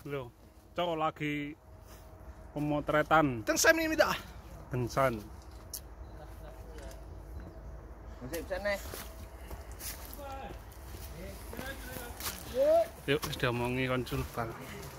Loh, cowok lagi pemotretan Tengsam입니다. Bensan. Yuk, sudah mau ngi konsul bal.